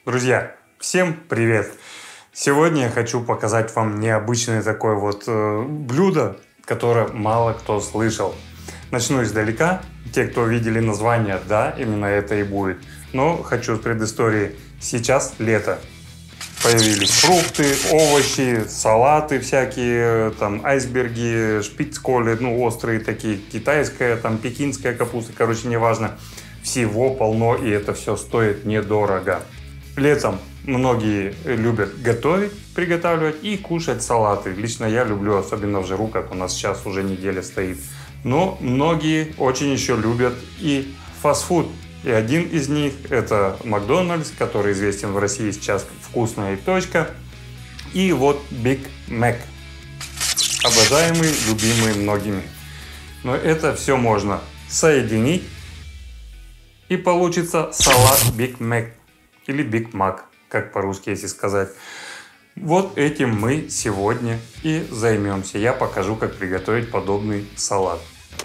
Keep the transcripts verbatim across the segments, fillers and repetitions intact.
Друзья, всем привет! Сегодня я хочу показать вам необычное такое вот э, блюдо, которое мало кто слышал. Начну издалека. Те, кто видели название, да, именно это и будет. Но хочу с предыстории. Сейчас лето. Появились фрукты, овощи, салаты всякие, там айсберги, шпицколи, ну острые такие, китайская, там пекинская капуста, короче, неважно. Всего полно, и это все стоит недорого. Летом многие любят готовить, приготавливать и кушать салаты. Лично я люблю, особенно в жару, как у нас сейчас уже неделя стоит. Но многие очень еще любят и фастфуд. И один из них это Макдональдс, который известен в России сейчас вкусная точка. И вот Биг Мак. Обожаемый, любимый многими. Но это все можно соединить. И получится салат Биг Мак. Или Биг Мак, как по-русски, если сказать. Вот этим мы сегодня и займемся. Я покажу, как приготовить подобный салат.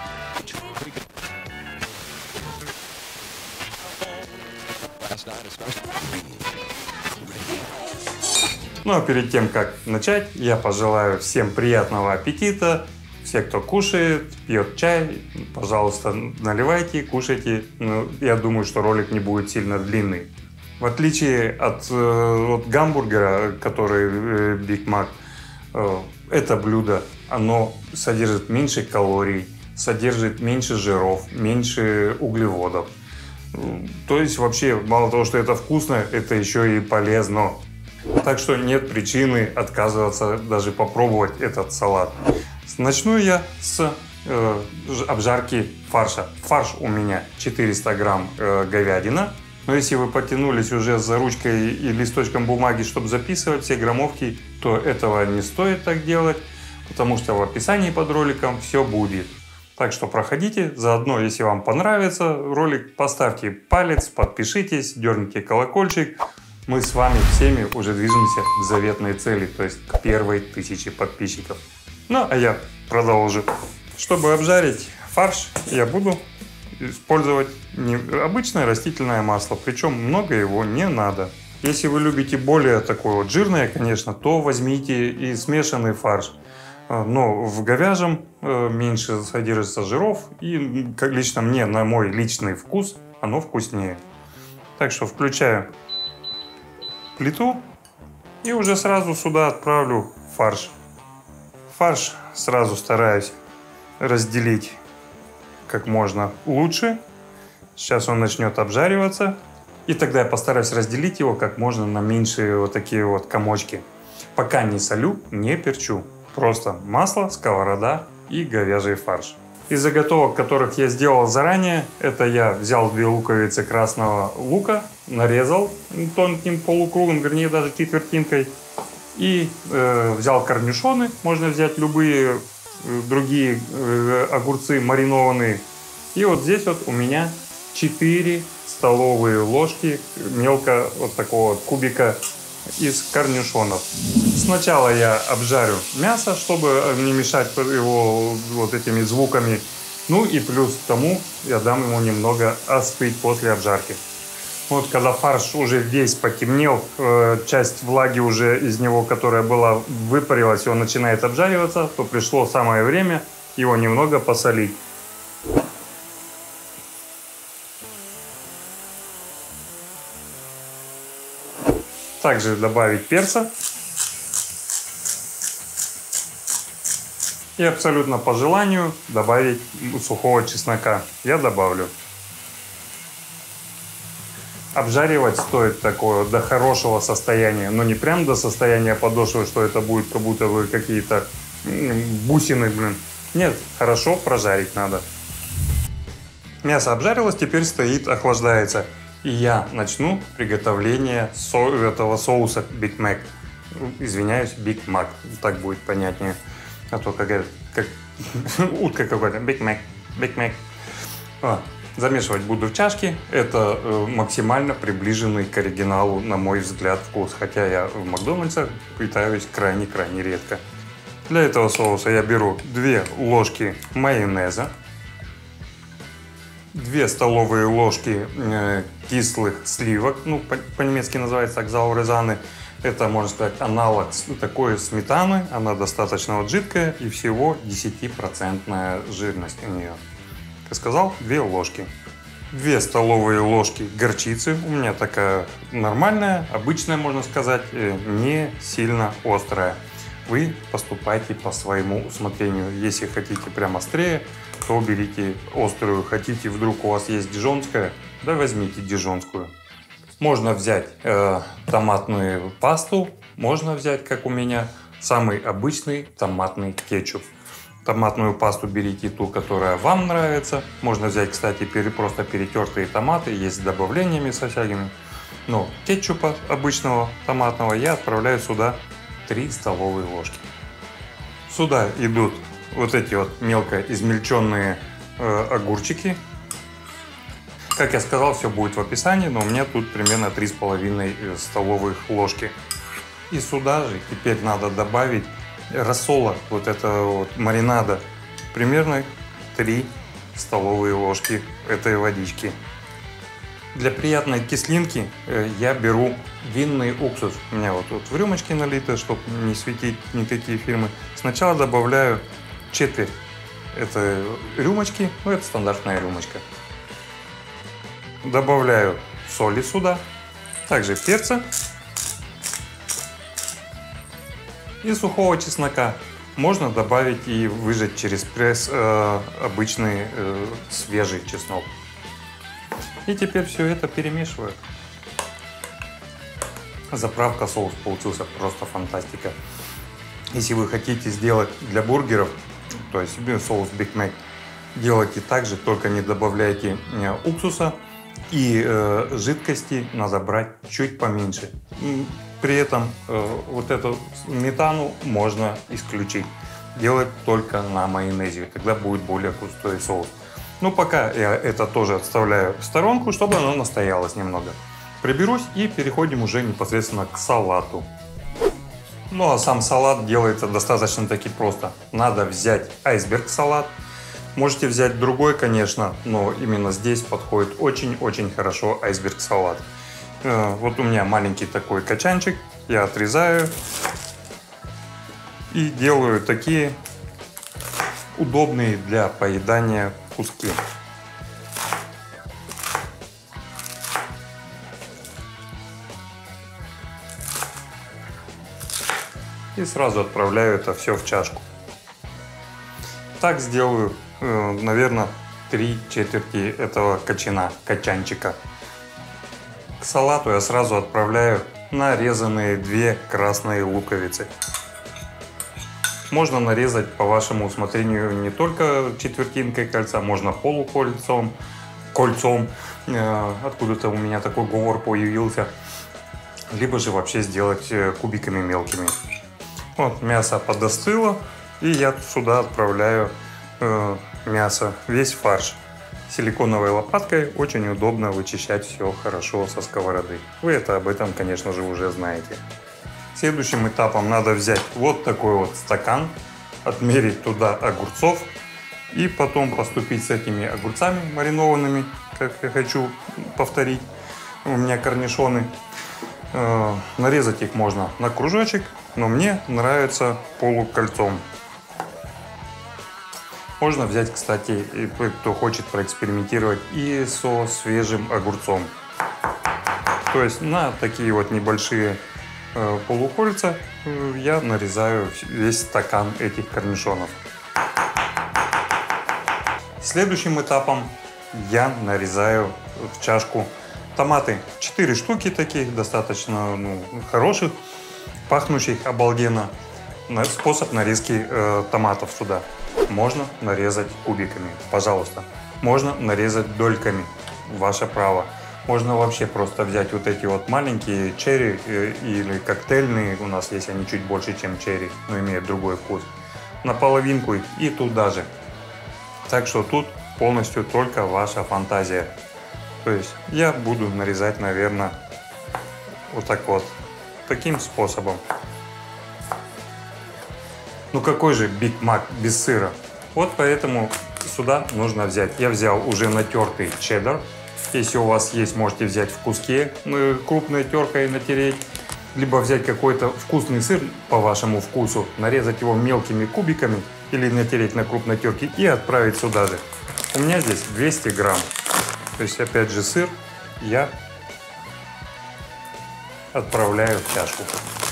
Ну а перед тем, как начать, я пожелаю всем приятного аппетита. Все, кто кушает, пьет чай, пожалуйста, наливайте, кушайте. Ну, я думаю, что ролик не будет сильно длинный. В отличие от, от гамбургера, который Биг Мак, это блюдо, оно содержит меньше калорий, содержит меньше жиров, меньше углеводов. То есть вообще, мало того, что это вкусно, это еще и полезно. Так что нет причины отказываться даже попробовать этот салат. Начну я с э, обжарки фарша. Фарш у меня четыреста грамм э, говядина. Но если вы потянулись уже за ручкой и листочком бумаги, чтобы записывать все граммовки, то этого не стоит так делать, потому что в описании под роликом все будет. Так что проходите, заодно, если вам понравится ролик, поставьте палец, подпишитесь, дерните колокольчик. Мы с вами всеми уже движемся к заветной цели, то есть к первой тысяче подписчиков. Ну, а я продолжу. Чтобы обжарить фарш, я буду использовать обычное растительное масло, причем много его не надо. Если вы любите более такое вот жирное, конечно, то возьмите и смешанный фарш. Но в говяжьем меньше содержится жиров, и как лично мне, на мой личный вкус, оно вкуснее. Так что включаю плиту и уже сразу сюда отправлю фарш. Фарш сразу стараюсь разделить как можно лучше. Сейчас он начнет обжариваться. И тогда я постараюсь разделить его как можно на меньшие вот такие вот комочки. Пока не солю, не перчу. Просто масло, сковорода и говяжий фарш. Из заготовок, которых я сделал заранее, это я взял две луковицы красного лука, нарезал тонким полукругом, вернее даже четвертинкой. И э, взял корнишоны, можно взять любые другие э, огурцы маринованные. И вот здесь вот у меня четыре столовые ложки мелко вот такого вот кубика из корнишонов. Сначала я обжарю мясо, чтобы не мешать его вот этими звуками. Ну и плюс к тому я дам ему немного остыть после обжарки. Вот когда фарш уже весь потемнел, часть влаги уже из него, которая была, выпарилась, и он начинает обжариваться, то пришло самое время его немного посолить. Также добавить перца. И абсолютно по желанию добавить сухого чеснока. Я добавлю. Обжаривать стоит такое до хорошего состояния, но не прям до состояния подошвы, что это будет как будто вы какие-то бусины, блин. Нет, хорошо прожарить надо. Мясо обжарилось, теперь стоит, охлаждается. И я начну приготовление со этого соуса Биг Мак. Извиняюсь, Биг Мак, так будет понятнее. А то как, как утка какой-то. Биг Мак, Биг Мак. Замешивать буду в чашке. Это э, максимально приближенный к оригиналу, на мой взгляд, вкус. Хотя я в Макдональдсах питаюсь крайне-крайне редко. Для этого соуса я беру две ложки майонеза, две столовые ложки э, кислых сливок, ну, по-немецки называется акзаурезаны. Это, можно сказать, аналог такой сметаны, она достаточно вот жидкая и всего десятипроцентная жирность у нее. Как я сказал, две ложки. две столовые ложки горчицы, у меня такая нормальная, обычная, можно сказать, не сильно острая. Вы поступайте по своему усмотрению. Если хотите прям острее, то берите острую. Хотите, вдруг у вас есть дижонская, да возьмите дижонскую. Можно взять э, томатную пасту, можно взять, как у меня, самый обычный томатный кетчуп. Томатную пасту берите ту, которая вам нравится. Можно взять, кстати, пере, просто перетертые томаты, есть с добавлениями со всякими. Но кетчупа обычного томатного я отправляю сюда три столовые ложки. Сюда идут вот эти вот мелко измельченные э, огурчики. Как я сказал, все будет в описании, но у меня тут примерно три с половиной столовых ложки. И сюда же теперь надо добавить рассола, вот этого вот маринада, примерно три столовые ложки этой водички. Для приятной кислинки я беру винный уксус. У меня вот тут в рюмочке налито, чтобы не светить никакие фильмы. Сначала добавляю четверть этой рюмочки, ну это стандартная рюмочка. Добавляю соли сюда, также перца и сухого чеснока. Можно добавить и выжать через пресс э, обычный э, свежий чеснок. И теперь все это перемешиваю. Заправка соус получился просто фантастика. Если вы хотите сделать для бургеров, то есть соус Big Mac, делайте так же, только не добавляйте уксуса. И э, жидкости надо брать чуть поменьше. При этом э, вот эту сметану можно исключить. Делать только на майонезе, тогда будет более густой соус. Но пока я это тоже отставляю в сторонку, чтобы оно настоялось немного. Приберусь и переходим уже непосредственно к салату. Ну а сам салат делается достаточно таки просто. Надо взять айсберг салат. Можете взять другой, конечно, но именно здесь подходит очень-очень хорошо айсберг салат. Вот у меня маленький такой качанчик, я отрезаю и делаю такие удобные для поедания куски. И сразу отправляю это все в чашку. Так сделаю, наверное, три четверти этого качана, качанчика. К салату я сразу отправляю нарезанные две красные луковицы. Можно нарезать по вашему усмотрению не только четвертинкой кольца, можно полукольцом, кольцом, откуда-то у меня такой говор появился, либо же вообще сделать кубиками мелкими. Вот мясо подостыло, и я сюда отправляю э, мясо, весь фарш. Силиконовой лопаткой очень удобно вычищать все хорошо со сковороды. Вы это об этом, конечно же, уже знаете. Следующим этапом надо взять вот такой вот стакан, отмерить туда огурцов и потом поступить с этими огурцами маринованными, как я хочу повторить. У меня корнишоны. Э, нарезать их можно на кружочек, но мне нравится полукольцом. Можно взять, кстати, кто хочет проэкспериментировать, и со свежим огурцом. То есть на такие вот небольшие э, полукольца э, я нарезаю весь стакан этих корнишонов. Следующим этапом я нарезаю в чашку томаты. четыре штуки таких, достаточно ну, хороших, пахнущих обалденно. Способ нарезки э, томатов сюда. Можно нарезать кубиками, пожалуйста. Можно нарезать дольками, ваше право. Можно вообще просто взять вот эти вот маленькие черри э, или коктейльные, у нас есть они чуть больше, чем черри, но имеют другой вкус. На половинку и туда же. Так что тут полностью только ваша фантазия. То есть я буду нарезать, наверное, вот так вот, таким способом. Ну какой же Биг Мак без сыра? Вот поэтому сюда нужно взять. Я взял уже натертый чеддер. Если у вас есть, можете взять в куске крупной теркой натереть. Либо взять какой-то вкусный сыр по вашему вкусу, нарезать его мелкими кубиками или натереть на крупной терке и отправить сюда же. У меня здесь двести грамм. То есть опять же сыр я отправляю в чашку.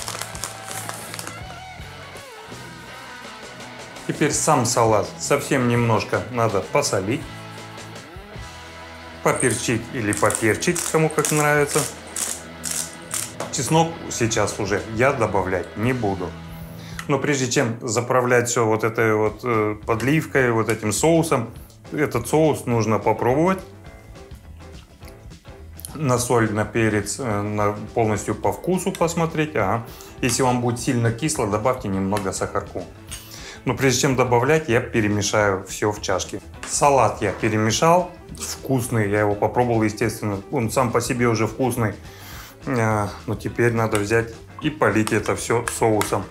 Теперь сам салат совсем немножко надо посолить, поперчить или поперчить, кому как нравится. Чеснок сейчас уже я добавлять не буду. Но прежде чем заправлять все вот этой вот э, подливкой, вот этим соусом, этот соус нужно попробовать. На соль, на перец, э, на полностью по вкусу посмотреть. Ага. Если вам будет сильно кисло, добавьте немного сахарку. Но прежде чем добавлять, я перемешаю все в чашке. Салат я перемешал, вкусный, я его попробовал, естественно. Он сам по себе уже вкусный. Но теперь надо взять и полить это все соусом.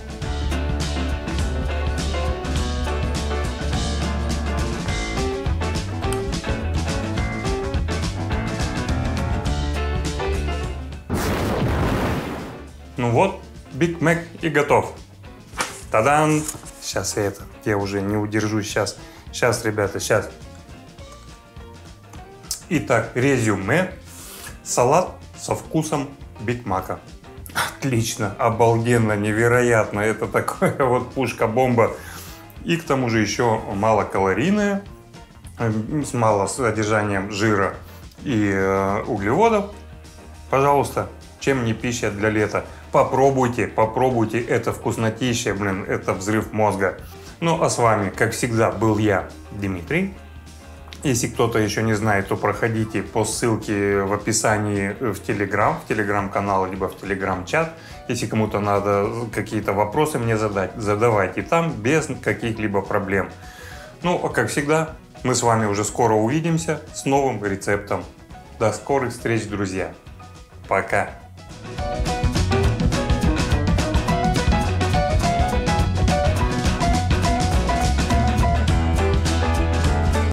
Ну вот, Биг Мак и готов. Та-дан! Сейчас я это, я уже не удержусь. Сейчас, сейчас, ребята, сейчас. Итак, резюме. Салат со вкусом Биг Мака. Отлично, обалденно, невероятно. Это такая вот пушка-бомба. И к тому же еще малокалорийная, с малым содержанием жира и э, углеводов. Пожалуйста, чем не пища для лета. Попробуйте, попробуйте, это вкуснотища, блин, это взрыв мозга. Ну а с вами, как всегда, был я, Дмитрий. Если кто-то еще не знает, то проходите по ссылке в описании в Telegram, в Telegram-канал, либо в Telegram-чат. Если кому-то надо какие-то вопросы мне задать, задавайте там без каких-либо проблем. Ну, а как всегда, мы с вами уже скоро увидимся с новым рецептом. До скорых встреч, друзья. Пока.